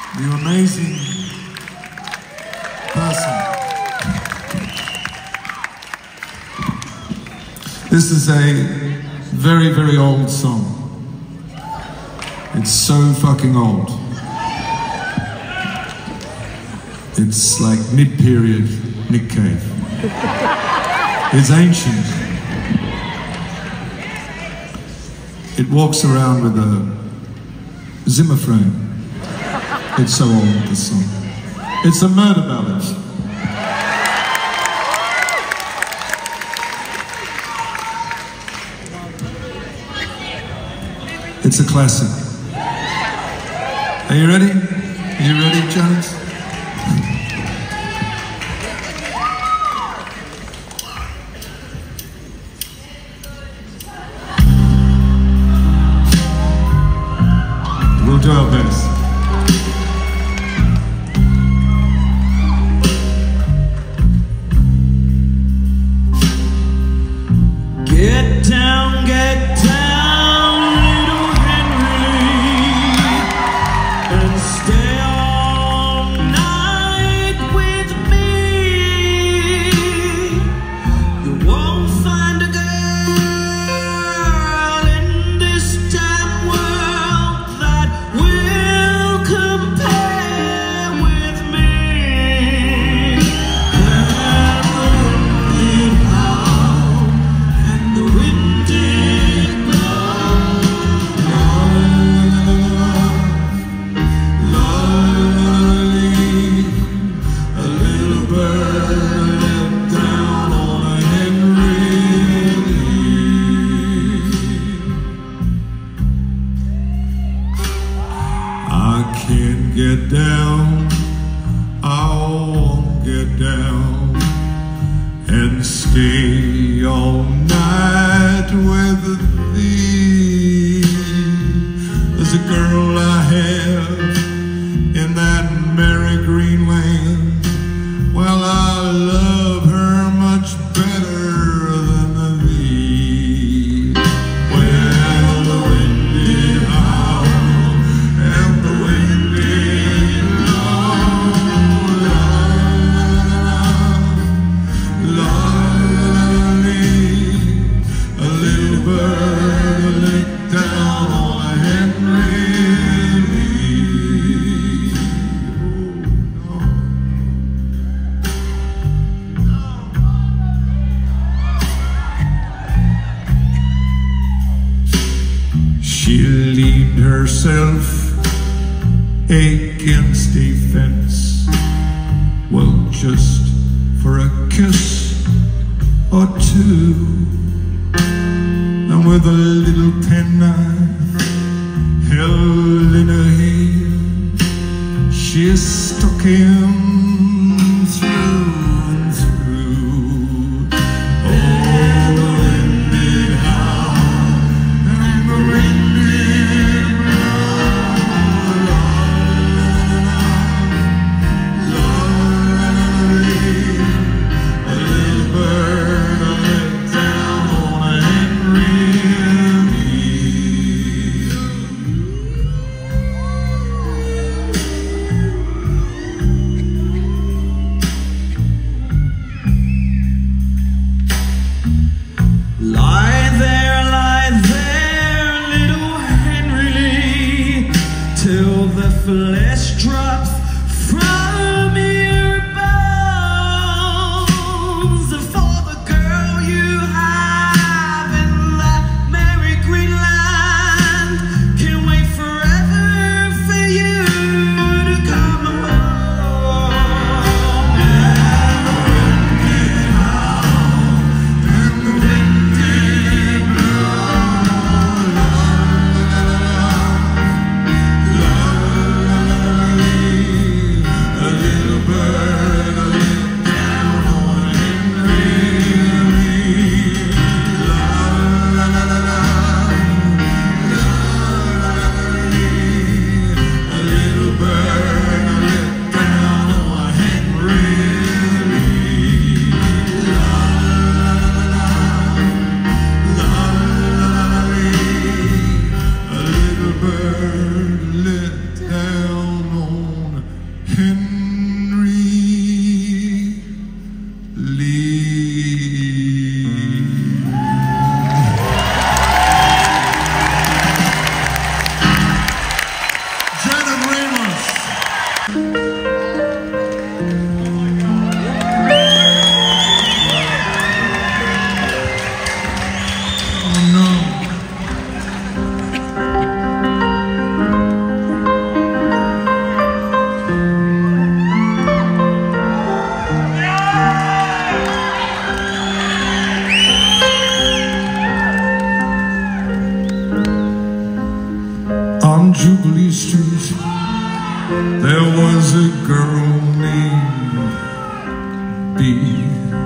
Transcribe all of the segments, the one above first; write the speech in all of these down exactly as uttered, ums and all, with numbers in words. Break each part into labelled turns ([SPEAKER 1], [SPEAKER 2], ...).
[SPEAKER 1] You amazing person. This is a very, very old song. It's so fucking old. It's like mid-period Nick Cave. It's ancient. It walks around with a Zimmer frame. It's so old, this song. It's a murder ballad. It's a classic. Are you ready? Are you ready, Jones? We'll do our best.
[SPEAKER 2] Get down, get down, little Henry, and stay all night with me. You won't find a girl in this damn world that will compare with me. And the wind did howl, and the wind did blow. Lovely, a little bird let down on a Henry leaf. I can't get down, I won't get down and stay all night with thee. There's a girl I have in that merry green land. Well, I love her much better than thee. Well, the wind did howl, and the wind did blow. Lovely, a little bird licked down on a Henry leaf. Oh, no. She leaned herself against a fence, well, just for a kiss or two, and with a little penknife held in her hand, she stuck him through and through. Oh, the wind did howl, and the wind did blow. Lovely, a little bird let down on a Henry leaf. Lie there, lie there, little Henry Lee, till the flesh drops from your bones. For the girl you have in that merry green land can wait forever for you to come home. And the wind did howl, and the wind did blow. Lovely,
[SPEAKER 1] Jubilee Street, there was a girl named Bee.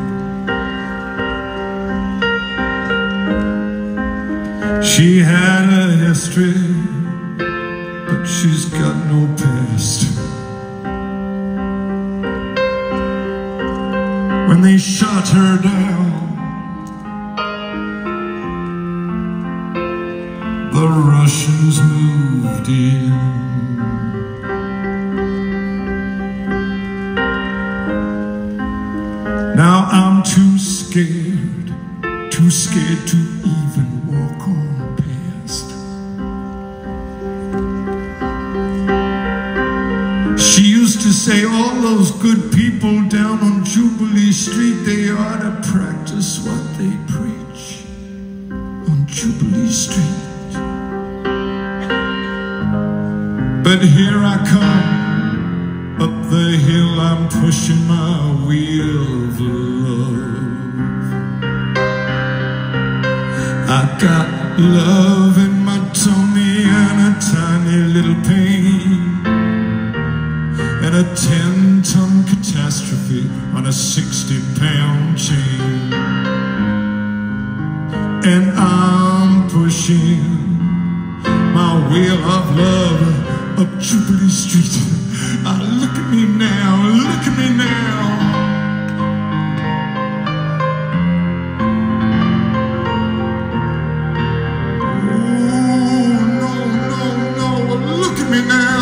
[SPEAKER 1] She had a history, but she's got no past. When they shot her down, the Russians moved in. Now I'm too scared, too scared to even walk on past. She used to say, all those good people down on Jubilee Street, they ought to practice what they preach on Jubilee Street. But here I come, up the hill, I'm pushing my wheel of love. I got love in my tummy and a tiny little pain, and a ten-ton catastrophe on a sixty-pound chain. And I'm pushing my wheel of love up Jubilee Street. Ah, look at me now, look at me now. Oh, no, no, no, look at me now.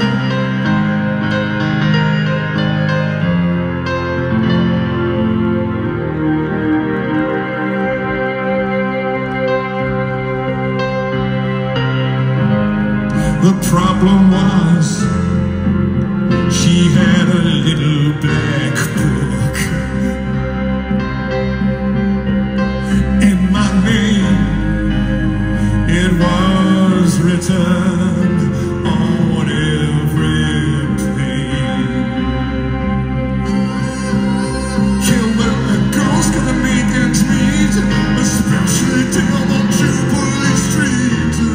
[SPEAKER 1] The problem was, she had a little black book, and my name, it was written on every page. Yeah, well, the girl's gonna make ends meet, especially down on Jubilee Street.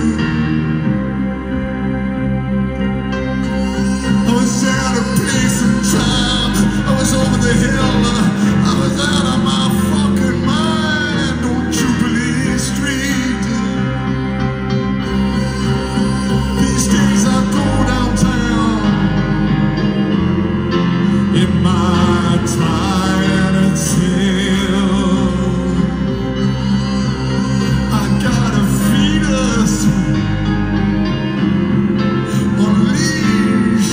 [SPEAKER 1] I was out of place and time, I was over the hill, I was out of my fucking mind on Jubilee Street. These days I go downtown in my tired tail. I gotta feed us on leash.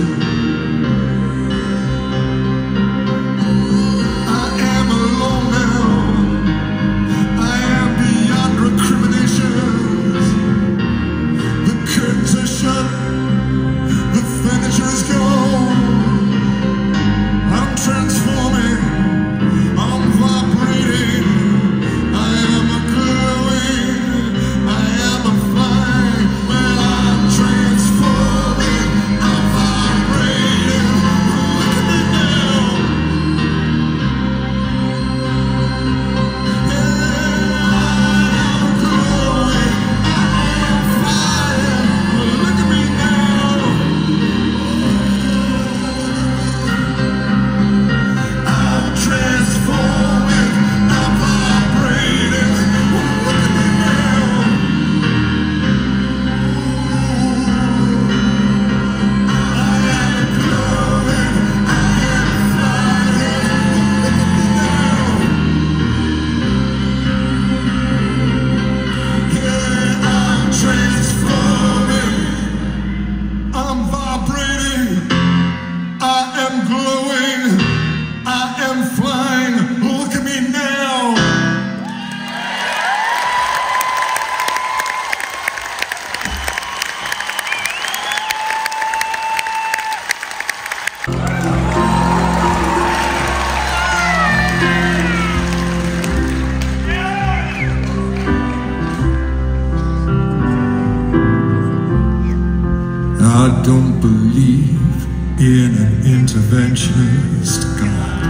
[SPEAKER 1] I don't believe in an interventionist God.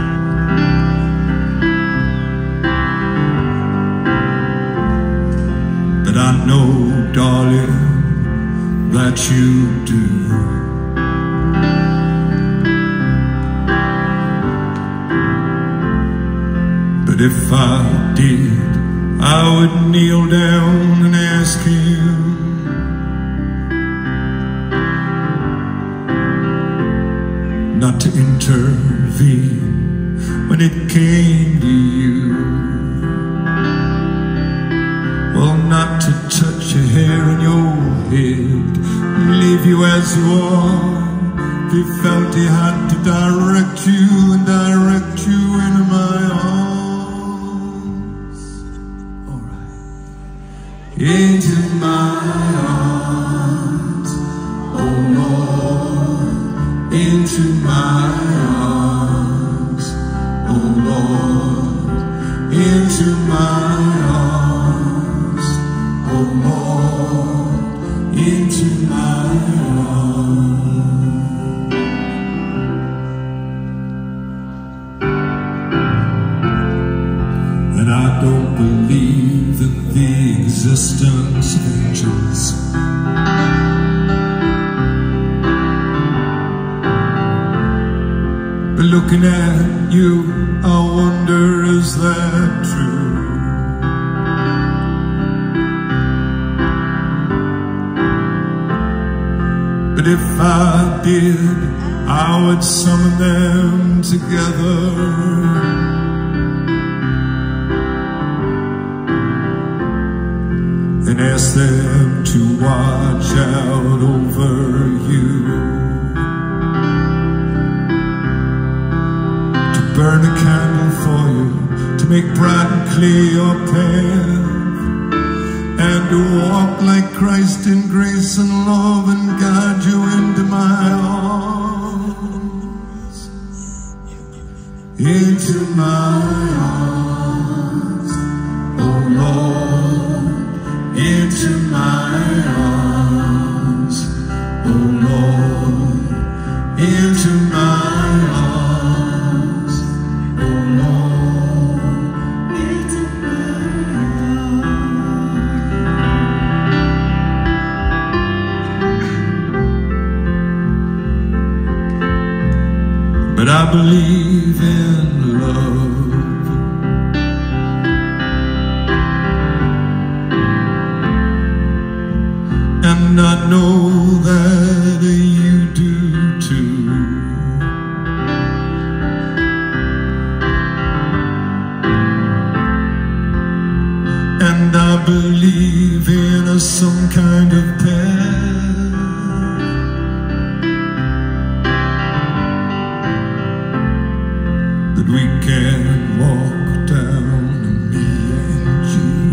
[SPEAKER 1] But I know, darling, that you do. But if I did, I would kneel down and ask him not to intervene when it came to you. Well, not to touch your hair and your head, leave you as you are. If he felt he had to direct you and direct you into my arms. All right. Into my arms, oh Lord. Into my arms, oh Lord. Into my arms, oh Lord. Into my arms. And I don't believe in the existence of angels. But looking at you, I wonder, is that true? But if I did, I would summon them together and ask them to watch out over you, to burn a candle for you, to make bright and clear your path, and to walk like Christ in grace and love and guide you into my arms, into my arms, oh Lord, into my arms, oh Lord, into my arms, oh Lord, into my arms. But I believe in love, and I know that you do too. And I believe in a, some kind of path that we can walk down, me and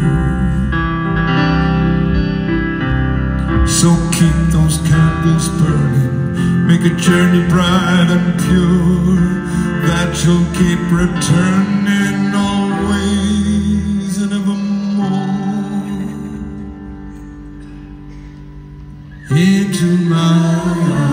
[SPEAKER 1] you. So keep those candles burning, make a journey bright and pure, that you'll keep returning always and evermore into my